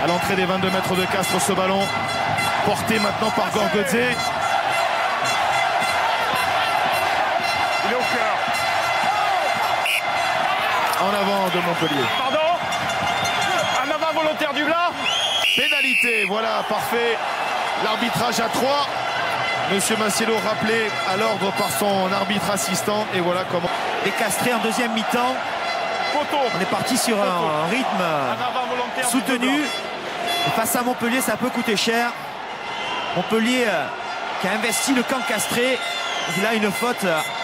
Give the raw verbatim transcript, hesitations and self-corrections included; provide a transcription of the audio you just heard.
À l'entrée des vingt-deux mètres de Castres, ce ballon porté maintenant par Gorgodze. Il est au cœur. En avant de Montpellier. Pardon. Un avant volontaire du Blas. Pénalité, voilà, parfait. L'arbitrage à trois. Monsieur Massiello rappelé à l'ordre par son arbitre assistant. Et voilà comment. Et Castré en deuxième mi-temps. On est parti sur un rythme soutenu. Et face à Montpellier, ça peut coûter cher. Montpellier qui a investi le camp Castré. Il a une faute